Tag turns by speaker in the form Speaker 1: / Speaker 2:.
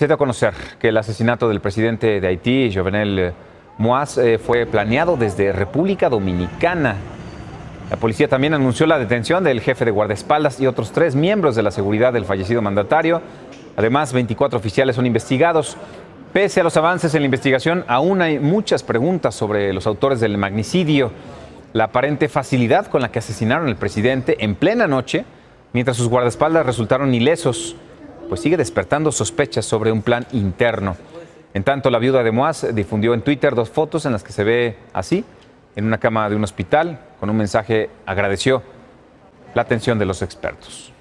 Speaker 1: Se dio a conocer que el asesinato del presidente de Haití, Jovenel Moïse, fue planeado desde República Dominicana. La policía también anunció la detención del jefe de guardaespaldas y otros 3 miembros de la seguridad del fallecido mandatario. Además, 24 oficiales son investigados. Pese a los avances en la investigación, aún hay muchas preguntas sobre los autores del magnicidio. La aparente facilidad con la que asesinaron al presidente en plena noche, mientras sus guardaespaldas resultaron ilesos, pues sigue despertando sospechas sobre un plan interno. En tanto, la viuda de Moïse difundió en Twitter 2 fotos en las que se ve así, en una cama de un hospital. Con un mensaje agradeció la atención de los expertos.